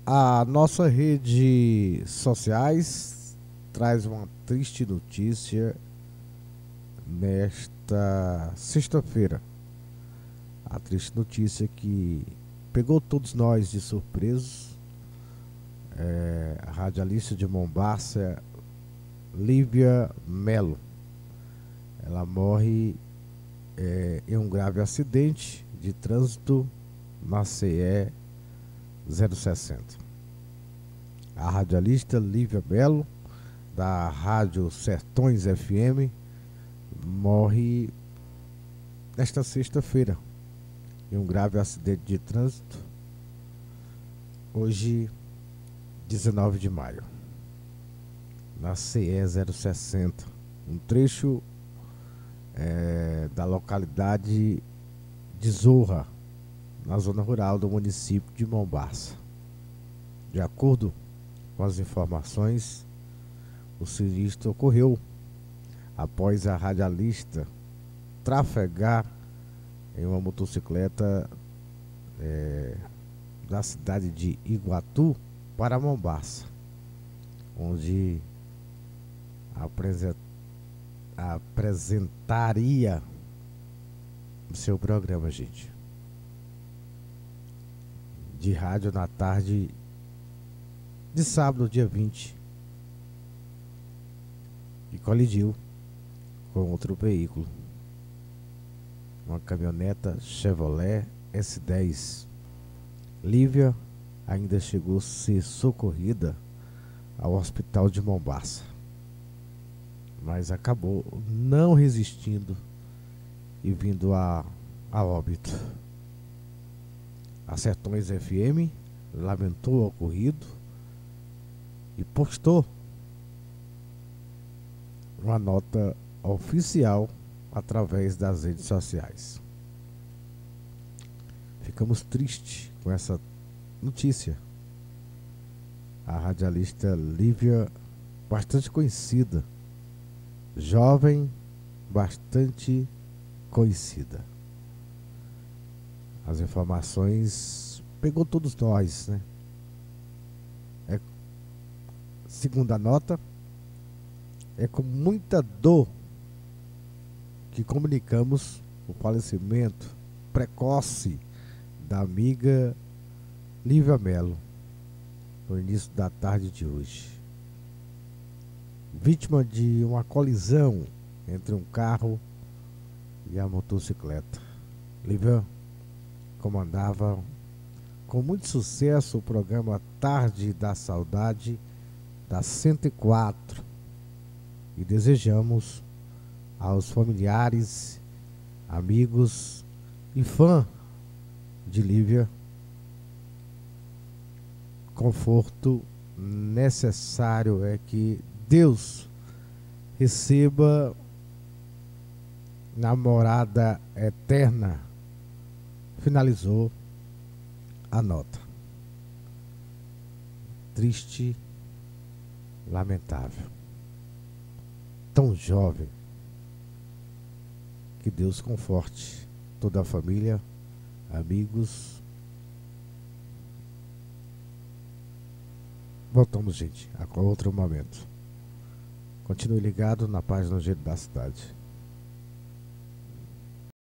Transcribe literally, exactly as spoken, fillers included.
A nossa rede sociais traz uma triste notícia nesta sexta-feira. A triste notícia que pegou todos nós de surpresos. É, a radialista de Mombaça, Lívia Melo. Ela morre é, em um grave acidente de trânsito na C E zero sessenta. A radialista Lívia Melo, da Rádio Sertões F M, morre nesta sexta-feira em um grave acidente de trânsito, hoje, dezenove de maio, na C E zero sessenta, um trecho é, da localidade de Zorra, na zona rural do município de Mombaça. De acordo com as informações, o sinistro ocorreu após a radialista trafegar em uma motocicleta é, da cidade de Iguatu para Mombaça, onde apresent, apresentaria o seu programa, gente, de rádio na tarde de sábado, dia vinte, e colidiu com outro veículo, uma caminhoneta Chevrolet S dez. Lívia ainda chegou a ser socorrida ao hospital de Mombaça, mas acabou não resistindo e vindo a, a óbito. A Sertões F M lamentou o ocorrido e postou uma nota oficial através das redes sociais. Ficamos tristes com essa notícia. A radialista Lívia, bastante conhecida, jovem, bastante conhecida. As informações pegou todos nós, né? É, segundo a nota, é com muita dor que comunicamos o falecimento precoce da amiga Lívia Melo no início da tarde de hoje. Vítima de uma colisão entre um carro e a motocicleta. Lívia comandava com muito sucesso o programa Tarde da Saudade da cento e quatro e desejamos aos familiares, amigos e fã de Lívia conforto necessário, é que Deus receba na morada eterna. Finalizou a nota. Triste, lamentável. Tão jovem. Que Deus conforte toda a família, amigos. Voltamos, gente, a outro momento. Continue ligado na página Giro da Cidade.